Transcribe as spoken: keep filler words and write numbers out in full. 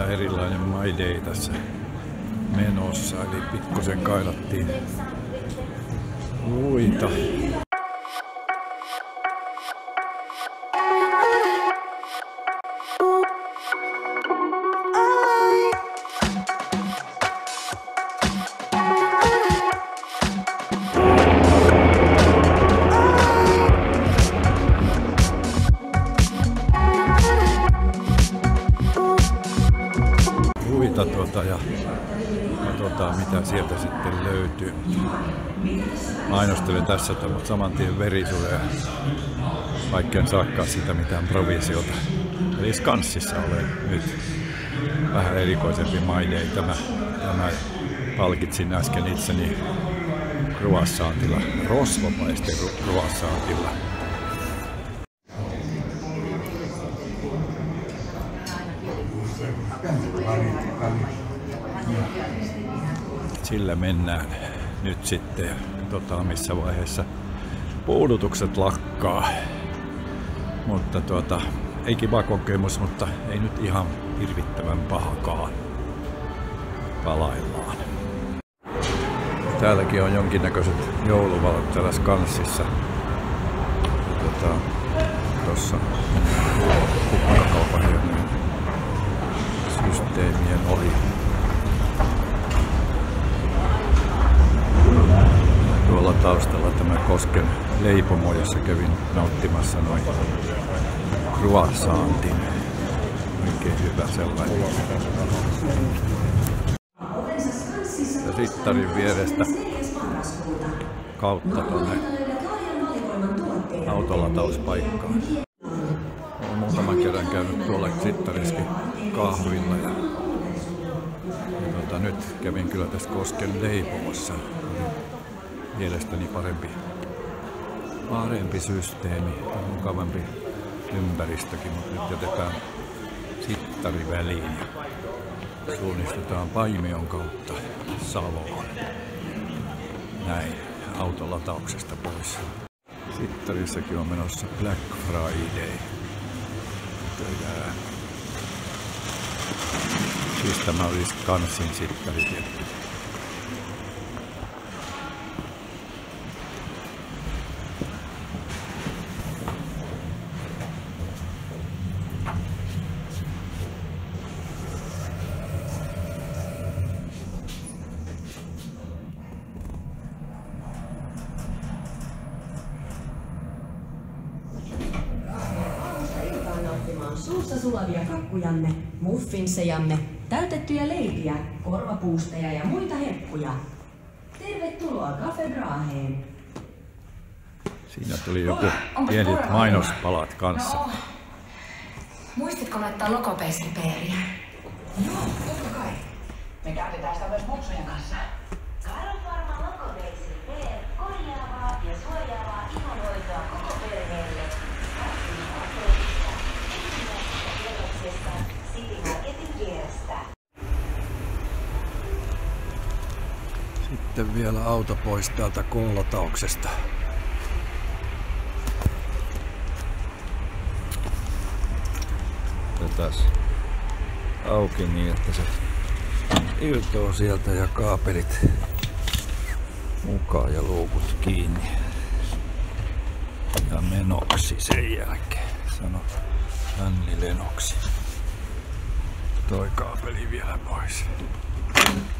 erilainen My Day tässä menossa, eli pikkusen kailattiin luita. Tuota, ja katsotaan mitä sieltä sitten löytyy. Mainostelen tässä saman tien verisurea, vaikka en saakaan sitä mitään provisiota. Eli Skanssissa olen nyt vähän erikoisempi My Day. Tämä, tämä palkitsin äsken itseni croissantilla, rosvopaiste croissantilla. Sillä mennään nyt sitten ja tota, missä vaiheessa puudutukset lakkaa. Mutta tuota, ei kiva kokemus, mutta ei nyt ihan hirvittävän pahakaan. Palaillaan. Täälläkin on jonkinnäköiset jouluvalot täällä Skanssissa. Tuota, tossa kukkakaupan systeemien ohi. Tuolla taustalla tämä Kosken leipomo, jossa kävin nauttimassa noin croissantin. Oikein hyvä sellainen. Ja Sittarin vierestä kautta tuonne autolatauspaikkaan. Olen muutaman kerran käynyt tuolla Sittariskin kahvilla ja, ja tuota, nyt kävin kyllä tässä Kosken leipomossa. Mielestäni parempi, parempi systeemi, mukavampi ympäristökin, mutta nyt jätetään Sittari väliin ja suunnistetaan Paimion kautta Saloon. Näin autolatauksesta pois. Sittarissakin on menossa Black Friday. Töidään. Siis tämä olisi Skanssin Sittari tietty. Suussa sulavia kakkujanne, muffinsejamme, täytettyjä leipiä, korvapuusteja ja muita heppuja. Tervetuloa Cafe Braheen. Siinä tuli joku pienet mainospalat kanssa. No, muistitko laittaa logopeskipeeriä? Joo, totta kai. Me käytetään sitä myös muksujen kanssa. Karofarma logopeskipeer, korjaavaa ja suojaavaa ihonhoitoa koko perheelle. Sitten vielä auto pois täältä koolatauksesta. Otetaan auki niin, että se irtoaa sieltä ja kaapelit mukaan ja luukut kiinni. Ja menoksi sen jälkeen, sano Anni Lenoksi. Toi kaapeli vielä pois.